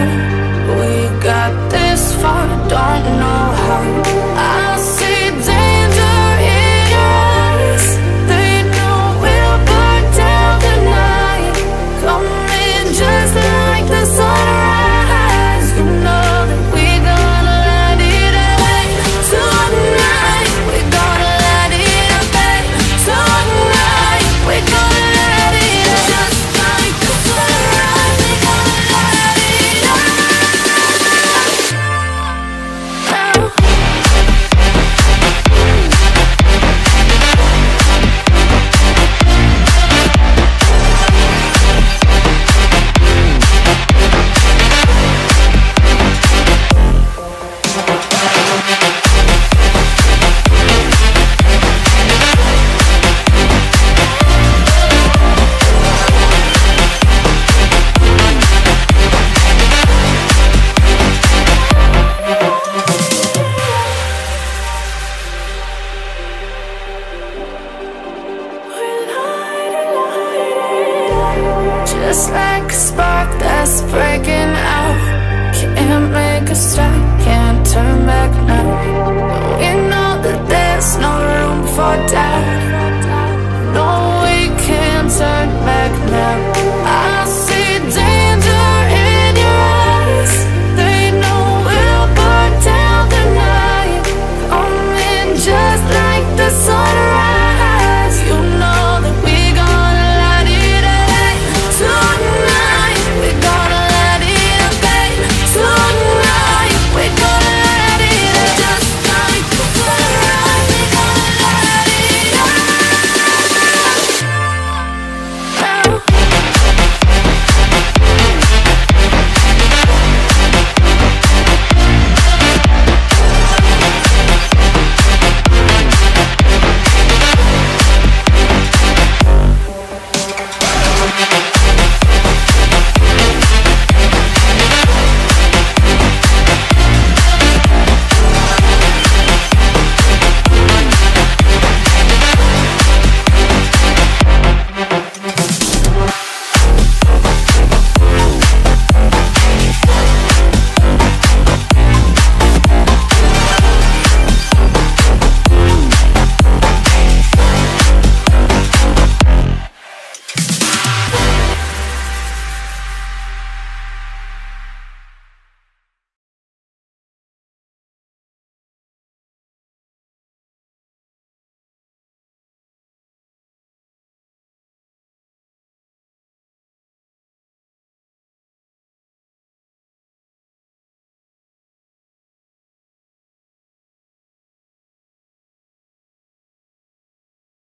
We got this far, don't know how. I see danger in us. They know we'll burn down the night. Coming just like the sunrise. You know that we gonna light it up tonight. We gonna light it up tonight. We gonna light it up just like the sunrise. We gonna light it up now. Just like a spark that's breaking out. Can't make a stop, can't turn back now. We know that there's no room for doubt.